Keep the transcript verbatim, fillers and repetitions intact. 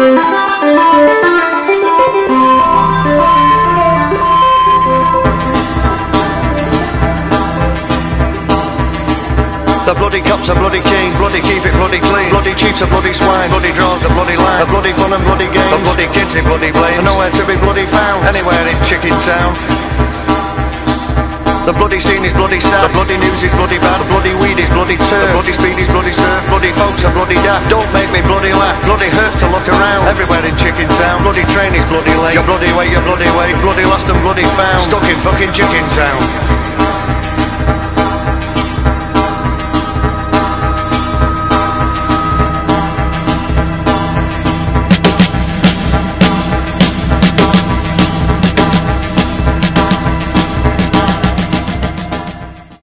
The bloody cop's a bloody king, bloody keep it bloody clean. Bloody chief's a bloody swine, bloody draws the bloody line. The bloody fun and bloody games, the bloody kids in bloody blame. Nowhere to be bloody found, anywhere in Chicken Town. The bloody scene is bloody sad, the bloody news is bloody bad. The bloody weed is bloody turf, the bloody speed is bloody surf. Bloody folks are bloody daft, don't make me bloody laugh. Bloody hurts to look around, everywhere in Chicken Town. Bloody train is bloody late, you're bloody way, you're bloody way. Bloody lost and bloody found, stuck in fucking Chicken Town.